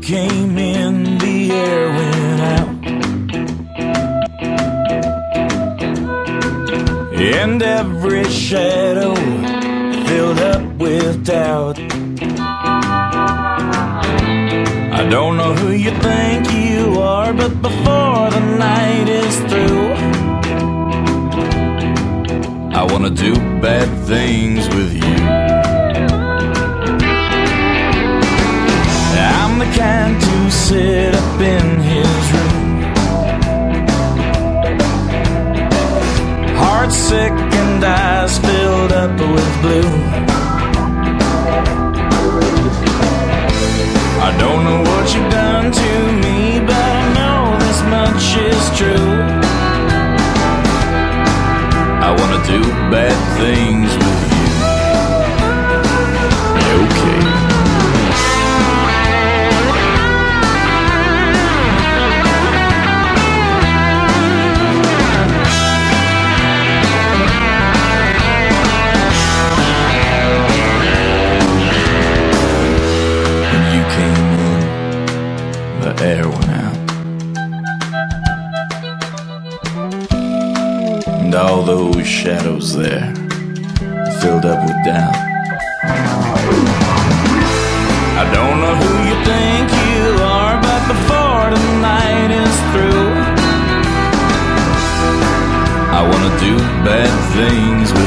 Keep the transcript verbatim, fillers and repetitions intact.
came in, the air went out, and every shadow filled up with doubt. I don't know who you think you are, but before the night is through, I wanna do bad things with you. I'm the kind to sit up in his room, heart sick and eyes filled up with blue. I don't know what you've done to me, but I know this much is true. I wanna do bad things with you. Okay. When you came in, the air went out, and all those shadows there filled up with doubt. I don't know who you think you are, but before the night is through, I wanna do bad things with